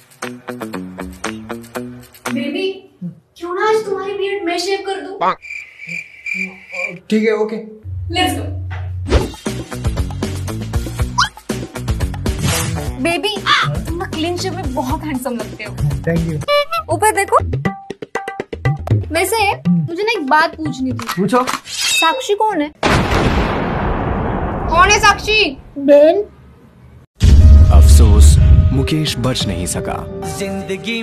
Baby, क्यों ना आज तुम्हारी बियर्ड मैं शेव कर दूं? ठीक है, ओके। Let's go. बेबी, तुम ना क्लीन शेव में बहुत हैंडसम लगते हो। Thank you. ऊपर देखो। वैसे मुझे ना एक बात पूछनी थी। पूछो। साक्षी कौन है? कौन है साक्षी? अफसोस, मुकेश बच नहीं सका। जिंदगी